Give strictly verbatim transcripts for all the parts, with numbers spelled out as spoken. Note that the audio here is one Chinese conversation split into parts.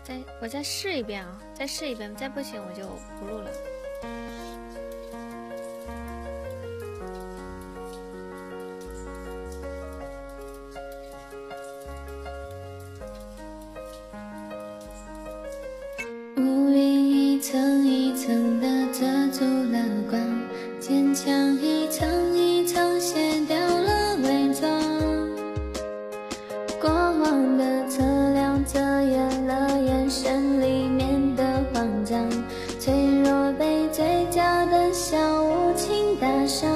再我再试一遍啊，再试一遍，再不行我就不录了。 乌云一层一层的遮住了光，坚强一层一层卸掉了伪装，过往的测量遮掩了眼神里面的慌张，脆弱被嘴角的笑无情打伤，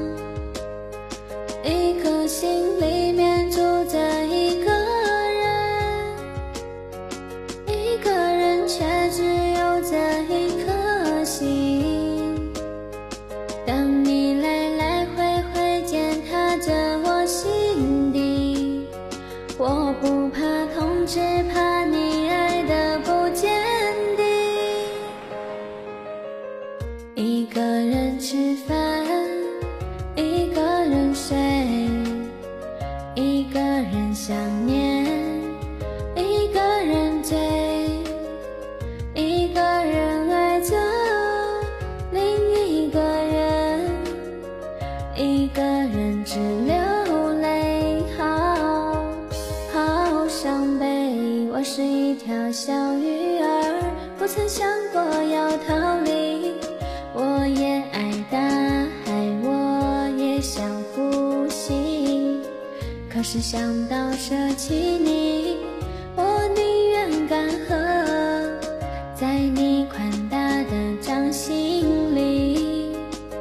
一颗心里面住着一个人，一个人却只有这一颗心，当你来来回回践踏着我心底，我不怕痛，只怕你爱的不坚定。一个人吃饭，一个人睡，一个人想念，一个人追，一个人爱着另一个人，一个人只流泪，好好伤悲。我是一条小鱼儿，不曾想过要逃离，我也爱大海，我也想呼吸，可是想到舍弃你，我宁愿干涸在你宽大的掌心里。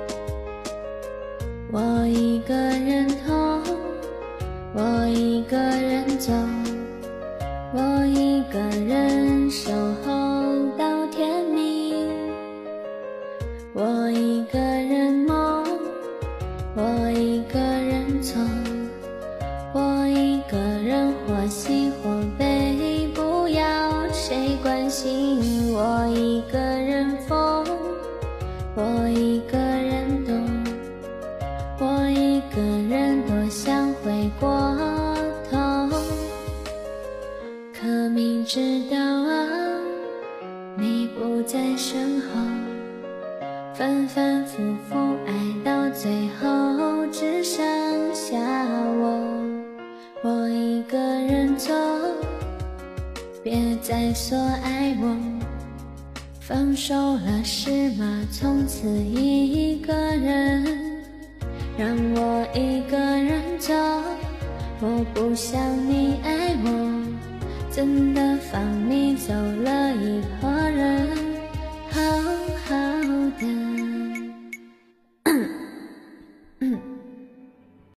我一个人痛，我一个人走，我一个人守候到天明，我一个人梦，我一个人错，我一个人或喜或悲，不要谁关心。我一个人疯，我一个人懂，我一个人多想回过头，可明知道啊，你不在身后，反反复复爱到最后只剩下我，我一个人走，别再说爱我，放手了是吗？从此一个人，让我一个人走，我不想你爱我，真的放你走了以后